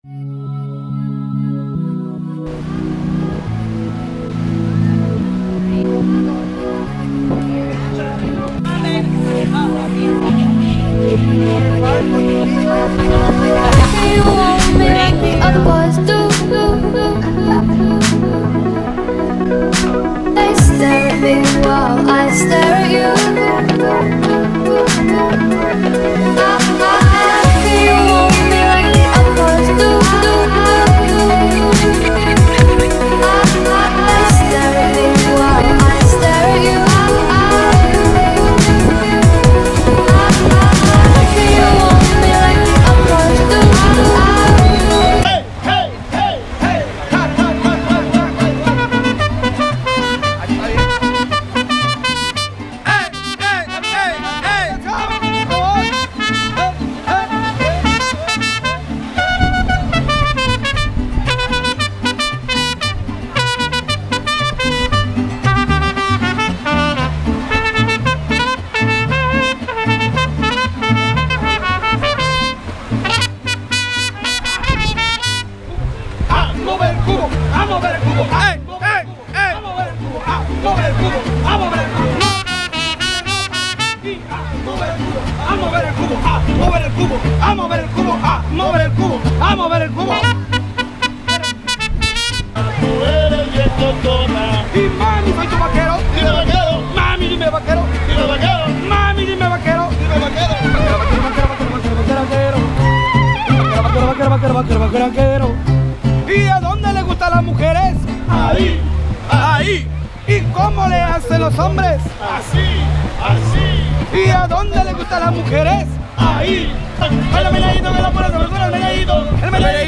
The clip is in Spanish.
You want me like the other boys do. They stare at me while I stare at you. You want me like the other boys do. They stare at me while I stare at you. You want me like the other boys do. Y mami, soy tu vaquero. Dime vaquero. Mami, dime vaquero. Dime vaquero. Mami, dime vaquero. Dime vaquero. Vaquero. ¿Y a dónde le gustan las mujeres? Ahí, Ahí. ¿Y cómo le hacen los hombres? así, así, ¿Y a dónde le gustan las mujeres? ahí. El meneíto que lo pone sobre el meneíto. El meneíto.